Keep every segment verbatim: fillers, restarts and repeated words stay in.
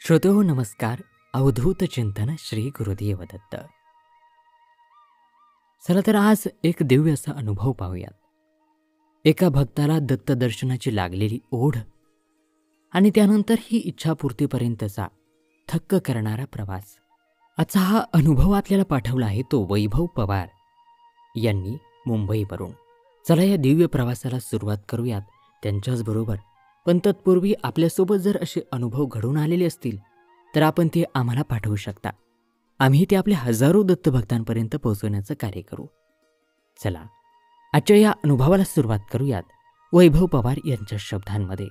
श्रोतेहो नमस्कार. अवधूत चिंतन श्री गुरुदेव दत्त. चला तर आज एक दिव्य असा अनुभव पाहूयात. एका भक्ताला दत्त दर्शनाची लागलेली ओढ आणि त्यानंतर ही इच्छापूर्तीपर्यंतचा थक्क करणारा प्रवास. आजचा हा अनुभव आपल्याला पाठवला आहे तो वैभव पवार यांनी मुंबईवरून. चला या दिव्य प्रवासाला सुरुवात करूयात त्यांच्याच बरोबर. पण तत्पूर्वी आपल्यासोबत जर असे अनुभव घडून आलेले असतील तर आपण ते आम्हाला पाठवू शकता. आम्ही ते आपल्या हजारो दत्तभक्तांपर्यंत पोहोचवण्याचं कार्य करू. चला आजच्या या अनुभवाला सुरुवात करूयात वैभव पवार यांच्या शब्दांमध्ये.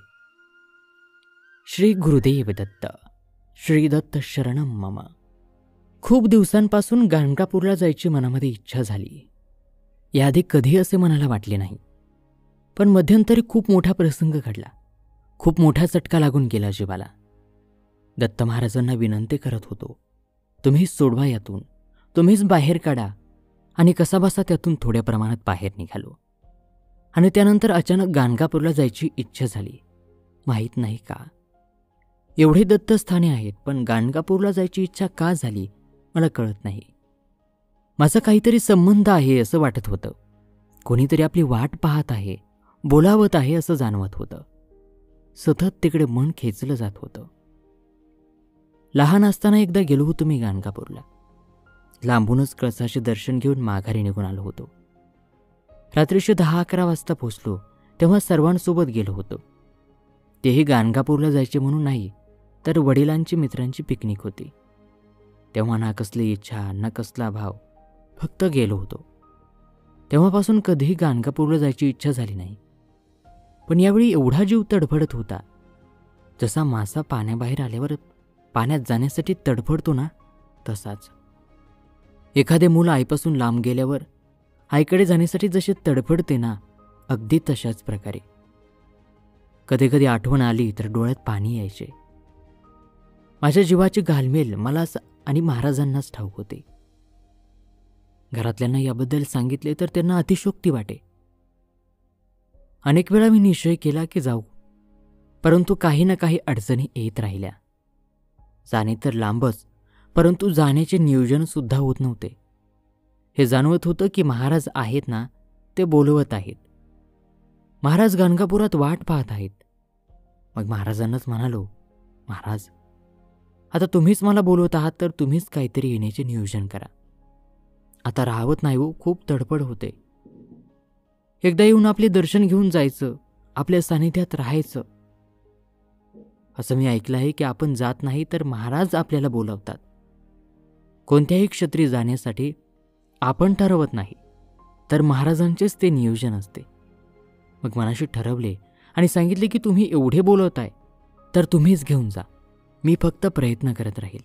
श्री गुरुदेव दत्त. श्री दत्त शरणम मम. खूप दिवसांपासून गाणगापूरला जायची मनामध्ये इच्छा झाली. याआधी कधी असे मनाला वाटले नाही. पण मध्यंतरी खूप मोठा प्रसंग घडला. खूप मोठा चटका लागून गेला जीवाला. दत्त महाराजांना विनंती करत होतो, तुम्हीच सोडवा यातून, तुम्हीच बाहेर काढा. आणि कसाबसा त्यातून थोड्या प्रमाणात बाहेर निघालो. आणि त्यानंतर अचानक गाणगापूरला जायची इच्छा झाली. माहीत नाही का, एवढे दत्तस्थाने आहेत पण गाणगापूरला जायची इच्छा का झाली मला कळत नाही. माझा काहीतरी संबंध आहे असं वाटत होतं. कोणीतरी आपली वाट पाहत आहे, बोलावत आहे असं जाणवत होतं. सतत तिकडे मन खेचलं जात होतं. लहान असताना एकदा गेलो होतो मी गाणगापूरला. लांबूनच कळसाचे दर्शन घेऊन माघारी निघून आलो होतो. रात्रीचे दहा अकरा वाजता पोचलो तेव्हा सर्वांसोबत गेलो होतो. तेही गाणगापूरला जायचे म्हणून नाही तर वडिलांची मित्रांची पिकनिक होती. तेव्हा ना कसली इच्छा ना कसला भाव, फक्त गेलो होतो. तेव्हापासून कधीही गाणगापूरला जायची इच्छा झाली नाही. पण यावेळी एवढा जीव तडफडत होता जसा मासा पाण्याबाहेर आल्यावर पाण्यात जाण्यासाठी तडफडतो ना तसाच. एखादे मूल आईपासून लांब गेल्यावर आईकडे जाण्यासाठी जसे तडफडते ना, अगदी तशाच प्रकारे. कधी कधी आठवण आली तर डोळ्यात पाणी यायचे. माझ्या जीवाची घालमेल मलाच आणि महाराजांनाच ठाऊक होते. घरातल्यांना याबद्दल सांगितले तर त्यांना अतिशयोक्ती वाटे. अनेक वेळा मी निश्चय केला की जाऊ, परंतु काही ना काही अडचणी येत राहिल्या. जाणे तर लांबच, परंतु जाण्याचे नियोजन सुद्धा होत नव्हते. हे जाणवत होतं की महाराज आहेत ना, ते बोलवत आहेत. महाराज गाणगापुरात वाट पाहत आहेत. मग महाराजांनाच म्हणालो, महाराज आता तुम्हीच मला बोलवत आहात तर तुम्हीच काहीतरी येण्याचे नियोजन करा. आता राहवत नाही हो, खूप तडफड होते. एकदा येऊन आपले दर्शन घेऊन जायचं, आपल्या सानिध्यात राहायचं. असं मी ऐकलं आहे की आपण जात नाही तर महाराज आपल्याला बोलवतात. कोणत्याही क्षेत्री जाण्यासाठी आपण ठरवत नाही तर महाराजांचेच ते नियोजन असते. मग मनाशी ठरवले आणि सांगितले की तुम्ही एवढे बोलवताय तर तुम्हीच घेऊन जा, मी फक्त प्रयत्न करत राहील.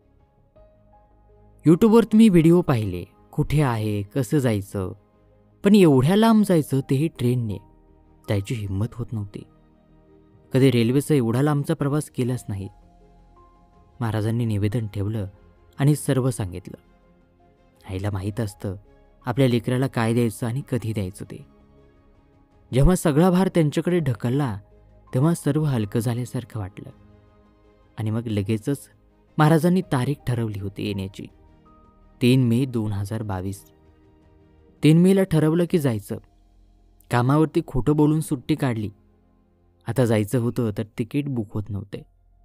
यूट्यूबवर तुम्ही व्हिडिओ पाहिले, कुठे आहे, कसं जायचं, पण एवढ्या लांब जायचं तेही ट्रेनने, जायची हिंमत होत नव्हती. कधी रेल्वेचा एवढा लांबचा प्रवास केलाच नाही. महाराजांनी निवेदन ठेवलं आणि सर्व सांगितलं. आईला माहीत असतं आपल्या लेकराला काय द्यायचं आणि कधी द्यायचं ते. जेव्हा सगळा भार त्यांच्याकडे ढकलला तेव्हा सर्व हलकं झाल्यासारखं वाटलं. आणि मग लगेचच महाराजांनी तारीख ठरवली होती येण्याची, तीन मे दोन हजार बावीस. तीन मेला ठरवलं की जायचं. कामावरती खोटं बोलून सुट्टी काढली. आता जायचं होतं तर तिकीट बुक होत नव्हते.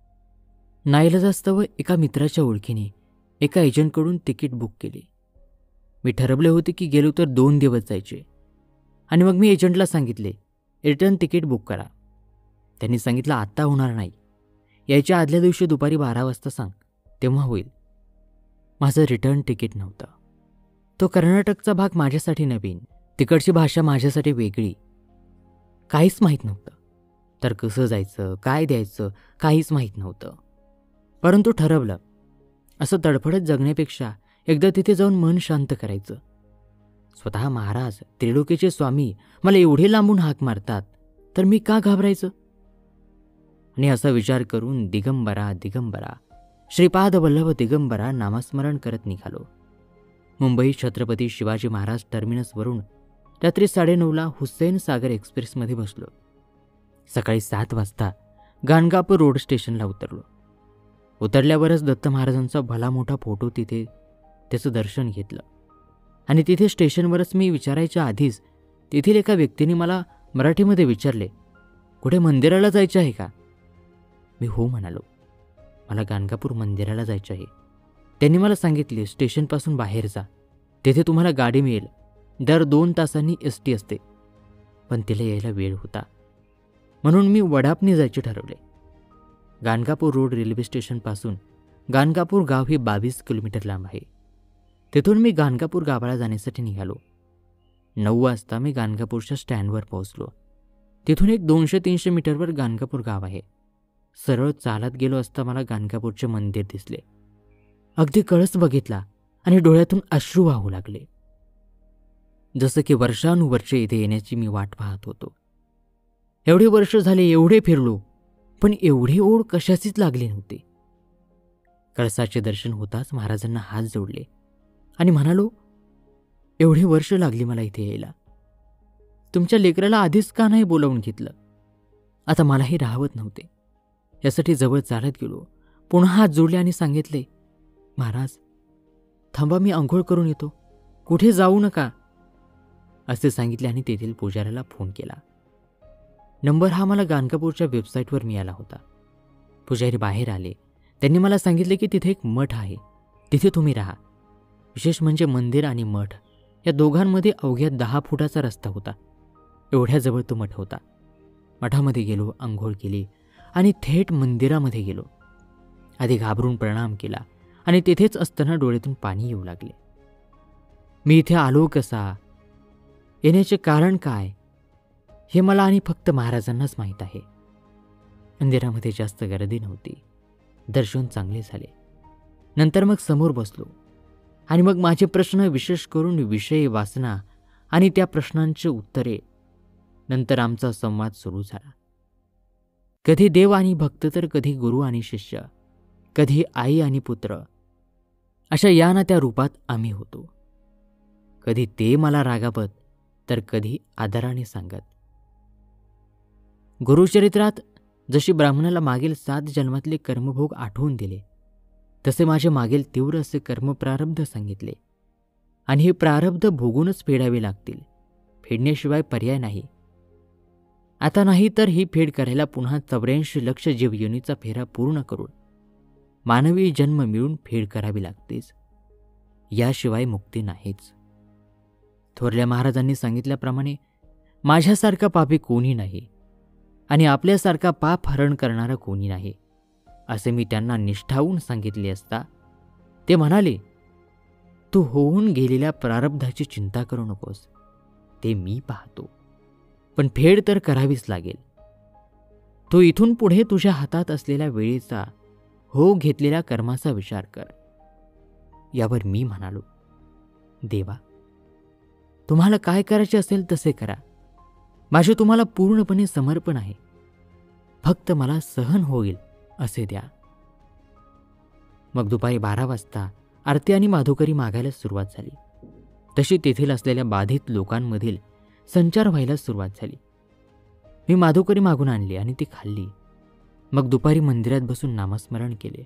नाईलाजास्तव एका मित्राच्या ओळखीने एका एजंटकडून तिकीट बुक केली. मी ठरवले होते की गेलो तर दोन दिवस जायचे. आणि मग मी एजंटला सांगितले रिटर्न तिकीट बुक करा. त्यांनी सांगितलं आत्ता होणार नाही, यायच्या आदल्या दिवशी दुपारी बारा वाजता सांग, तेव्हा होईल. माझं रिटर्न तिकीट नव्हतं. तो कर्नाटकचा भाग माझ्यासाठी नवीन, तिकडची भाषा माझ्यासाठी वेगळी. काहीच माहीत नव्हतं. तर कसं जायचं, काय द्यायचं काहीच माहीत नव्हतं. परंतु ठरवलं असं तडफडत जगण्यापेक्षा एकदा तिथे जाऊन मन शांत करायचं. स्वतः महाराज त्रिलोकीचे स्वामी मला एवढे लांबून हाक मारतात तर मी का घाबरायचं. आणि असा विचार करून दिगंबरा दिगंबरा श्रीपाद वल्लभ दिगंबरा नामस्मरण करत निघालो. मुंबई छत्रपती शिवाजी महाराज टर्मिनसवरून रात्री साडेनऊला हुसेन सागर एक्सप्रेसमध्ये बसलो. सकाळी सात वाजता गाणगापूर रोड स्टेशनला उतरलो. उतरल्यावरच दत्त महाराजांचा भला मोठा फोटो तिथे त्याचं दर्शन घेतलं. आणि तिथे स्टेशनवरच मी विचारायच्या आधीच तेथील एका व्यक्तीने मला मराठीमध्ये विचारले, कुठे मंदिराला जायचं आहे का? मी हो म्हणालो. मला गाणगापूर मंदिराला जायचं आहे. त्यांनी मला सांगितले, स्टेशनपासून बाहेर जा, तेथे तुम्हाला गाडी मिळेल. दर दोन तासांनी एस टी असते. पण तिला यायला वेळ होता म्हणून मी वडापने जायचे ठरवले. गाणगापूर रोड रेल्वे स्टेशनपासून गाणगापूर गाव हे बावीस किलोमीटर लांब आहे. तेथून मी गाणगापूर गावाला जाण्यासाठी निघालो. नऊ वाजता मी गाणगापूरच्या स्टँडवर पोहोचलो. तिथून एक दोनशे तीनशे मीटरवर गाणगापूर गाव आहे. सरळ चालत गेलो असता मला गाणगापूरचे मंदिर दिसले. अगदी कळस बघितला आणि डोळ्यातून अश्रू वाहू लागले. जसं की वर्षानुवर्षे इथे येण्याची मी वाट पाहत होतो. एवढे वर्ष झाले, एवढे फिरलो, पण एवढी ओढ कशाचीच लागली नव्हती. कळसाचे दर्शन होताच महाराजांना हात जोडले आणि म्हणालो, एवढे वर्ष लागली मला इथे यायला. तुमच्या लेकराला आधीच का नाही बोलावून घेतलं? आता मलाही राहवत नव्हते. यासाठी जवळ चालत गेलो. पुन्हा हात जोडले आणि सांगितले, महाराज थांबा, मी आंघोळ करून येतो, कुठे जाऊ नका असे सांगितले आणि तेथील पुजाऱ्याला फोन केला. नंबर हा मला गाणगापूरच्या वेबसाईटवर मिळाला होता. पुजारी बाहेर आले. त्यांनी मला सांगितले की तिथे एक मठ आहे, तिथे तुम्ही राहा. विशेष म्हणजे मंदिर आणि मठ या दोघांमध्ये अवघ्या दहा फुटाचा रस्ता होता. एवढ्याजवळ तो मठ होता. मठामध्ये गेलो, आंघोळ केली आणि थेट मंदिरामध्ये गेलो. आधी घाबरून प्रणाम केला आणि तिथेच असताना डोळ्यातून पाणी येऊ लागले. मी इथे आलो कसा, येण्याचे कारण काय, हे मला आणि फक्त महाराजांनाच माहीत आहे. मंदिरामध्ये जास्त गर्दी नव्हती. दर्शन चांगले झाले. नंतर मग समोर बसलो आणि मग माझे प्रश्न, विशेष करून विषय वासना आणि त्या प्रश्नांची उत्तरे. नंतर आमचा संवाद सुरू झाला. कधी देव आणि भक्त, तर कधी गुरु आणि शिष्य, कधी आई आणि पुत्र, अशा या ना त्या रूपात आम्ही होतो. कधी ते मला रागावत, तर कधी आदराने सांगत. गुरुचरित्रात जशी ब्राह्मणाला मागील सात जन्मातले कर्मभोग आठवून दिले, तसे माझे मागील तीव्र असे कर्मप्रारब्ध सांगितले. आणि हे प्रारब्ध भोगूनच फेडावे लागतील, फेडण्याशिवाय पर्याय नाही. आता नाही तर ही फेड करायला पुन्हा चौऱ्याऐंशी लक्ष जीवयोनीचा फेरा पूर्ण करून मानवी जन्म मिळून फेड करावी लागतेच, याशिवाय मुक्ती नाहीच. थोरल्या महाराजांनी सांगितल्याप्रमाणे माझ्यासारखा पापी कोणी नाही आणि आपल्यासारखा पाप हरण करणारा कोणी नाही, असे मी त्यांना निष्ठावून सांगितले असता ते म्हणाले, तू होऊन गेलेल्या प्रारब्धाची चिंता करू नकोस, ते मी पाहतो, पण फेड तर करावीच लागेल. तू इथून पुढे तुझ्या हातात असलेल्या वेळेचा, हो घेतलेल्या कर्माचा विचार कर. यावर मी म्हणालो, देवा, तुम्हाला काय करायचे असेल तसे करा, माझे तुम्हाला पूर्णपणे समर्पण आहे, फक्त मला सहन होईल असे द्या. मग दुपारी बारा वाजता आरती आणि माधुकरी मागायला सुरुवात झाली. तशी तेथील असलेल्या बाधित लोकांमधील संचार व्हायला सुरुवात झाली. मी माधुकरी मागून आणली आणि ती खाल्ली. मग दुपारी मंदिरात बसून नामस्मरण केले.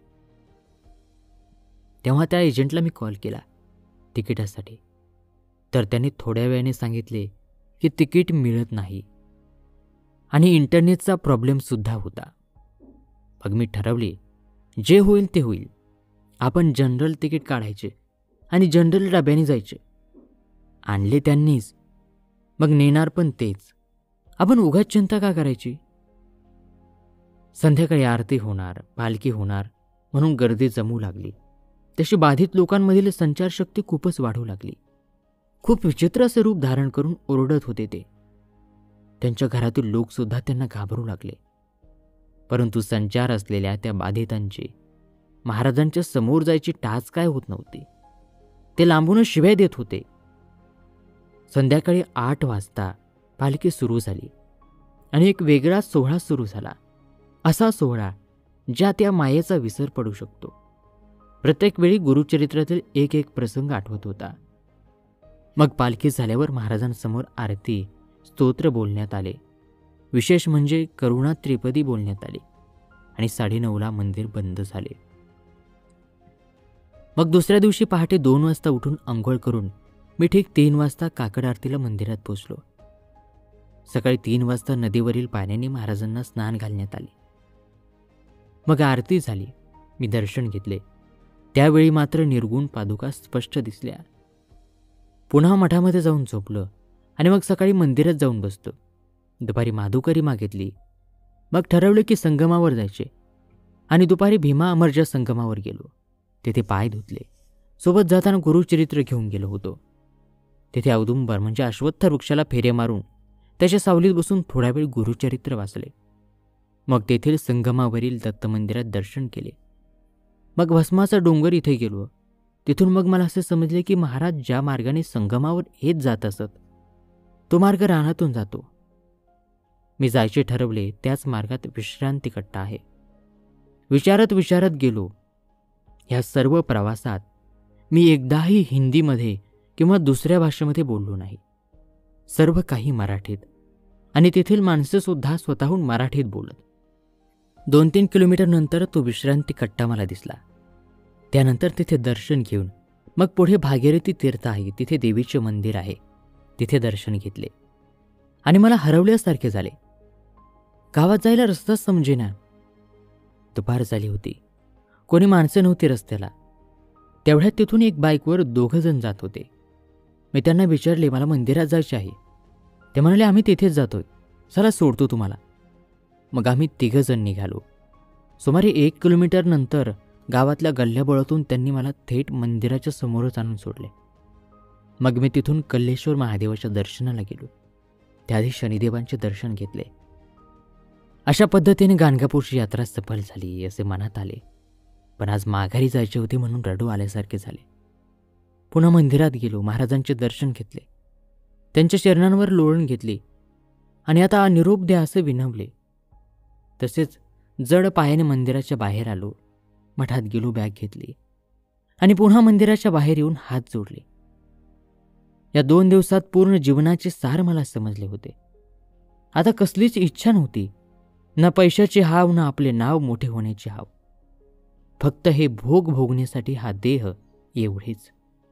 तेव्हा त्या एजंटला मी कॉल केला तिकिटासाठी, तर त्याने थोड्या वेळाने सांगितले की तिकीट मिळत नाही आणि इंटरनेटचा प्रॉब्लेमसुद्धा होता. मग मी ठरवले, जे होईल ते होईल, आपण जनरल तिकीट काढायचे आणि जनरल डब्याने जायचे. आणले त्यांनीच, मग नेणार पण तेच, आपण उगाच चिंता का करायची. संध्याकाळी आरती होणार, पालखी होणार म्हणून गर्दी जमू लागली. तशी बाधित लोकांमधील संचारशक्ती खूपच वाढू लागली. खूप विचित्र असे रूप धारण करून ओरडत होते ते. त्यांच्या घरातील लोकसुद्धा त्यांना घाबरू लागले. परंतु संचार असलेल्या त्या बाधितांची महाराजांच्या समोर जायची टाच काय होत नव्हती. ते लांबूनच शिव्या देत होते. संध्याकाळी आठ वाजता पालखी सुरू झाली आणि एक वेगळा सोहळा सुरू झाला. असा सोहळा ज्या त्या मायेचा विसर पडू शकतो. प्रत्येक वेळी गुरुचरित्रातील एक एक प्रसंग आठवत होता. मग पालखी झाल्यावर महाराजांसमोर आरती, स्तोत्र बोलण्यात आले. विशेष म्हणजे करुणा त्रिपदी बोलण्यात आली आणि साडेनऊला मंदिर बंद झाले. मग दुसऱ्या दिवशी पहाटे दोन वाजता उठून आंघोळ करून मी ठीक तीन वाजता काकड आरतीला मंदिरात पोचलो. सकाळी तीन वाजता नदीवरील पाण्याने महाराजांना स्नान घालण्यात आले. मग आरती झाली. मी दर्शन घेतले. त्यावेळी मात्र निर्गुण पादुका स्पष्ट दिसल्या. पुन्हा मठामध्ये जाऊन झोपलं आणि मग सकाळी मंदिरात जाऊन बसतो. दुपारी माधुकरी मागितली. मग ठरवलं की संगमावर जायचे आणि दुपारी भीमा अमरच्या संगमावर गेलो. तेथे पाय धुतले. सोबत जाताना गुरुचरित्र घेऊन गेलो होतो. तेथे औदुंबर म्हणजे अश्वत्थ वृक्षाला फेरे मारून त्याच्या सावलीत बसून थोडा वेळ गुरुचरित्र वाचले. मग तेथील संगमावरील दत्त मंदिरात दर्शन केले. मग भस्माचा डोंगर इथे गेलो. तिथून मग मला असे समजले की महाराज ज्या मार्गाने संगमावर येत जात असत तो मार्ग रानातून जातो. मी जायचे ठरवले त्याच मार्गात विश्रांती कट्टा आहे. विचारत विचारत गेलो. ह्या सर्व प्रवासात मी एकदाही हिंदीमध्ये किंवा दुसऱ्या भाषेमध्ये बोललो नाही. सर्व काही मराठीत आणि तेथील माणसे सुद्धा स्वतःहून मराठीत बोलत. दोन तीन किलोमीटर नंतर तो विश्रांती कट्टा मला दिसला. त्यानंतर तिथे दर्शन घेऊन मग पुढे भागीरथी तीर्थ आहे, तिथे देवीचे मंदिर आहे, तिथे दर्शन घेतले आणि मला हरवल्यासारखे झाले. गावात जायला रस्ताच समजेना. दुपार झाली होती. कोणी माणसं नव्हती रस्त्याला. तेवढ्यात तिथून एक बाईकवर दोघं जण जात होते. मी त्यांना विचारले, मला मंदिरात जायचे आहे. ते म्हणाले, आम्ही तिथेच जातोय, चला सोडतो तुम्हाला. मग आम्ही तिघं जण निघालो. सुमारे एक किलोमीटर नंतर गावातल्या गल्ल्याबोळातून त्यांनी मला थेट मंदिराच्या समोरच आणून सोडले. मग मी तिथून कल्लेश्वर महादेवाच्या दर्शनाला गेलो. त्याआधी शनिदेवांचे दर्शन घेतले. अशा पद्धतीने गाणगापूरची यात्रा सफल झाली असे मनात आले. पण आज माघारी जायचे होते म्हणून रडू आल्यासारखे झाले. पुन्हा मंदिरात गेलो. महाराजांचे दर्शन घेतले. त्यांच्या चरणांवर लोळण घेतली आणि आता निरोप द्या असे विनवले. तसेच जड पायाने मंदिराच्या बाहेर आलो. मठात गेलो, बॅग घेतली आणि पुन्हा मंदिराच्या बाहेर येऊन हात जोडले. या दोन दिवसात पूर्ण जीवनाचे सार मला समजले होते. आता कसलीच इच्छा नव्हती, ना पैशाची हाव, ना आपले नाव मोठे होण्याची हाव. फक्त हे भोग भोगण्यासाठी हा देह एवढेच.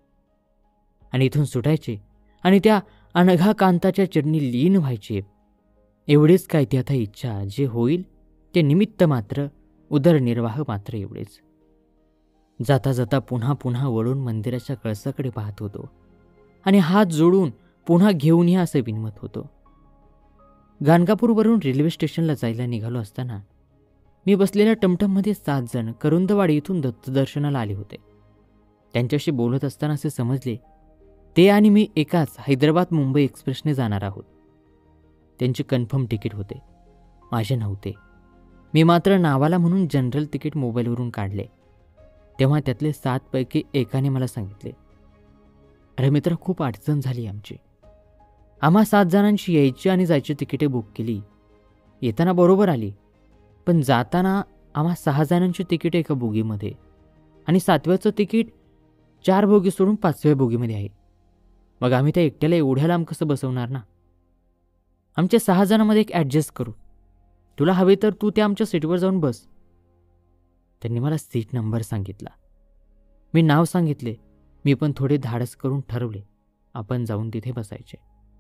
आणि इथून सुटायचे आणि त्या अनघा कांताच्या चरणी लीन व्हायचे एवढेच काय ती आता इच्छा. जे होईल ते निमित्त मात्र, उदरनिर्वाह मात्र एवढेच. जाता जाता पुन्हा पुन्हा वळून मंदिराच्या कळसाकडे पाहत होतो आणि हात जोडून पुन्हा घेऊन या असे विनवत होतो. गाणगापूरवरून रेल्वे स्टेशनला जायला निघालो असताना मी बसलेल्या टमटममध्ये सात जण करुंदवाडी इथून दत्तदर्शनाला आले होते. त्यांच्याशी बोलत असताना असे समजले ते आणि मी एकाच हैदराबाद मुंबई एक्सप्रेसने जाणार आहोत. त्यांचे कन्फर्म तिकीट होते, माझे नव्हते. मी मात्र नावाला म्हणून जनरल तिकीट मोबाईलवरून काढले. तेव्हा त्यातले सातपैकी एकाने मला सांगितले, अरे मित्र, खूप अडचण झाली आमची. आम्हा सात जणांची यायची आणि जायची तिकीटे बुक केली. येताना बरोबर आली, पण जाताना आम्हा सहा जणांची तिकीट एका बोगीमध्ये आणि सातव्याचं तिकीट चार बोगी सोडून पाचव्या बोगीमध्ये आहे. मग आम्ही त्या एकट्याला एवढ्या लांब कसं बसवणार ना. आमच्या सहा जणांमध्ये एक ॲडजस्ट करू. तुला हवे तर तू त्या आमच्या सीटवर जाऊन बस. त्यांनी मला सीट नंबर सांगितला. मी नाव सांगितले. मी पण थोडे धाडस करून ठरवले आपण जाऊन तिथे बसायचे.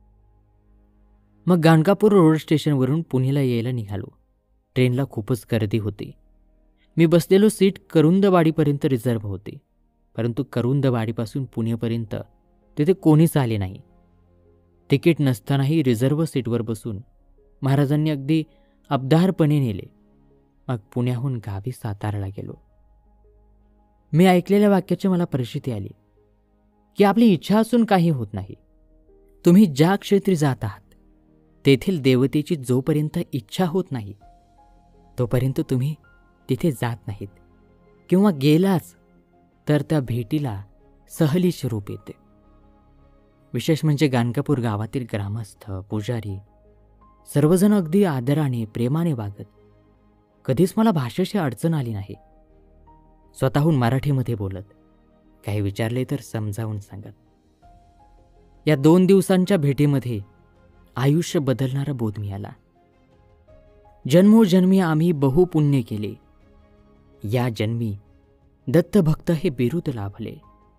मग गाणगापूर रोड स्टेशनवरून पुणेला यायला निघालो. ट्रेनला खूपच गर्दी होती. मी बसलेलो सीट करुंदवाडीपर्यंत रिझर्व्ह होते, परंतु करुंदवाडीपासून पुणेपर्यंत तिथे कोणीच आले नाही. तिकीट नसतानाही रिझर्व्ह सीटवर बसून महाराजांनी अगदी अबदारपणे नेले. मग पुण्याहून गावी साताराला गेलो. मी ऐकलेल्या वाक्याची मला परिस्थिती आली की आपली इच्छा असून काही होत नाही. तुम्ही ज्या क्षेत्री जात आहात तेथील देवतेची जोपर्यंत इच्छा होत नाही तोपर्यंत तुम्ही तिथे जात नाहीत, किंवा गेलाच तर त्या भेटीला सहलीचे रूप येते. विशेष म्हणजे गाणगापूर गावातील ग्रामस्थ, पुजारी सर्वजण अगदी आदराने, प्रेमाने वागत. कधीच मला भाषेची अडचण आली नाही. स्वतःहून मराठीमध्ये बोलत, काही विचारले तर समजावून सांगत. या दोन दिवसांच्या भेटीमध्ये आयुष्य बदलणारा बोध मिळाला. जन्मोजन्मी आम्ही बहुपुण्य केले. या जन्मी दत्तभक्त हे बिरुद लाभले.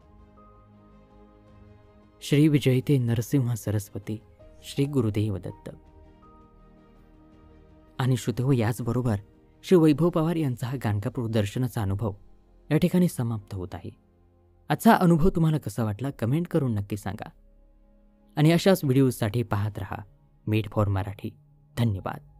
श्री विजयते नरसिंह सरस्वती श्री गुरुदेव दत्त. आणि श्रोतेहो, याचबरोबर श्री वैभव पवार यांचा हा गाणगापूर दर्शनाचा अनुभव या ठिकाणी समाप्त होत आहे. आजचा अनुभव तुम्हाला कसा वाटला कमेंट करून नक्की सांगा. आणि अशाच व्हिडिओसाठी पाहत रहा मेड फॉर मराठी. धन्यवाद.